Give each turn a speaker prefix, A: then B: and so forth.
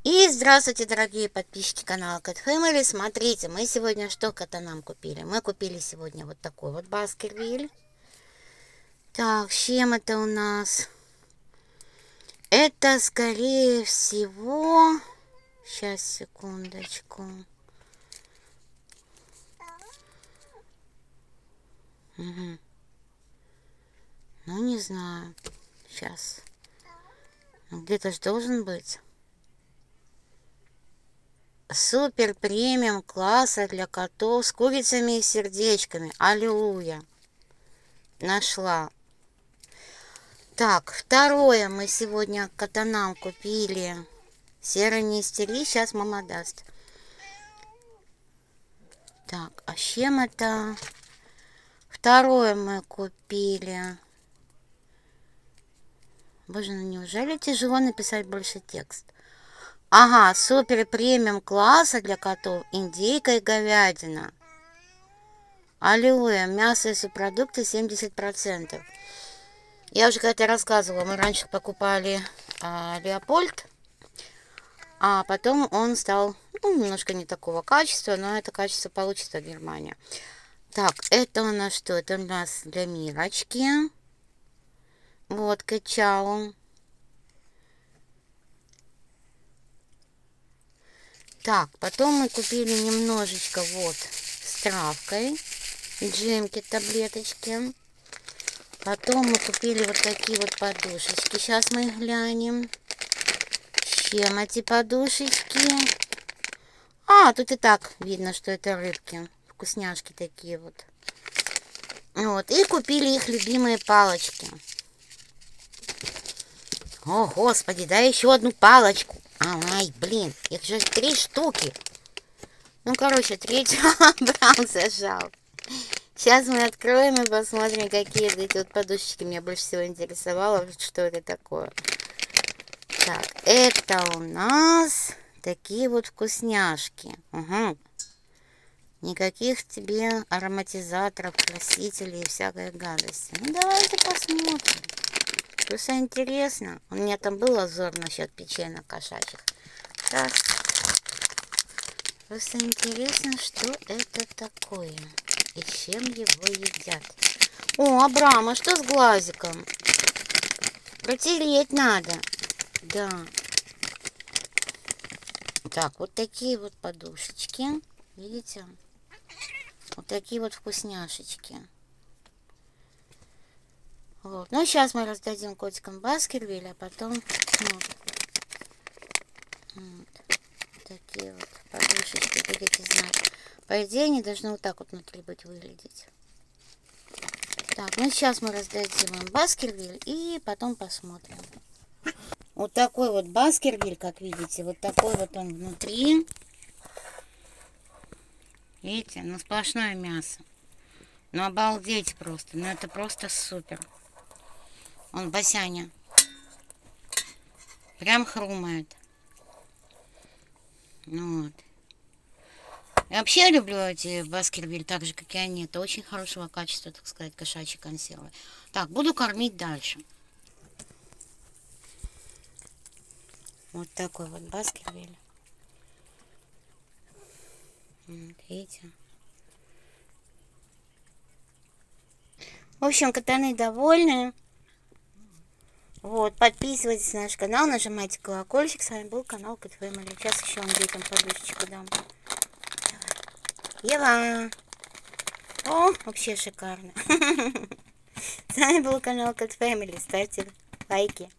A: И здравствуйте, дорогие подписчики канала Cat Family. Смотрите, мы сегодня что нам купили? Мы купили сегодня вот такой вот Баскервиль. Так, с чем это у нас? Это, скорее всего... Сейчас, секундочку. Угу. Ну, не знаю. Сейчас. Где-то же должен быть. Супер премиум класса для котов с курицами и сердечками. Аллилуйя. Нашла. Так, второе мы сегодня котанам купили. Серый не истери, сейчас мама даст. Так, а с чем это? Второе мы купили. Боже, ну неужели тяжело написать больше текст? Ага, супер премиум класса для котов. Индейка и говядина. Аллилуйя. Мясо и субпродукты 70%. Я уже когда-то рассказывала. Мы раньше покупали Леопольд. А потом он стал немножко не такого качества. Но это качество получится в Германии. Так, это у нас что? Это у нас для Мирочки. Вот, качау. Так, потом мы купили немножечко вот с травкой, джемки, таблеточки. Потом мы купили вот такие вот подушечки. Сейчас мы их глянем. С чем эти подушечки? А, тут и так видно, что это рыбки. Вкусняшки такие вот. Вот, и купили их любимые палочки. О, господи, да еще одну палочку. Ай, блин, их же 3 штуки. Ну, короче, третью Абрам зажал. Сейчас мы откроем и посмотрим, какие эти вот подушечки. Меня больше всего интересовало, что это такое. Так, это у нас такие вот вкусняшки. Угу. Никаких тебе ароматизаторов, красителей и всякой гадости. Ну, давайте посмотрим. Просто интересно. У меня там был озор насчет печенок кошачьих. Так. Просто интересно, что это такое. И чем его едят. О, Абрам, а что с глазиком? Протереть надо. Да. Так, вот такие вот подушечки. Видите? Вот такие вот вкусняшечки. Вот. Ну, сейчас мы раздадим котикам Баскервиль, а потом вот такие вот подушечки будете знать. По идее, они должны вот так вот внутри быть выглядеть. Так, ну сейчас мы раздадим им Баскервиль и потом посмотрим. Вот такой вот Баскервиль, как видите, вот такой вот он внутри. Видите, ну сплошное мясо. Ну обалдеть просто, ну это просто супер. Он Басяня. Прям хрумает. Ну вот. Я вообще люблю эти Баскервиль, так же, как и они. Это очень хорошего качества, так сказать, кошачьи консервы. Так, буду кормить дальше. Вот такой вот Баскервиль. Вот, видите? В общем, котаны довольны. Вот, подписывайтесь на наш канал, нажимайте колокольчик. С вами был канал Cat Family. Сейчас еще вам детям подушечку дам. Ева! О, вообще шикарно. С вами был канал Cat Family. Ставьте лайки.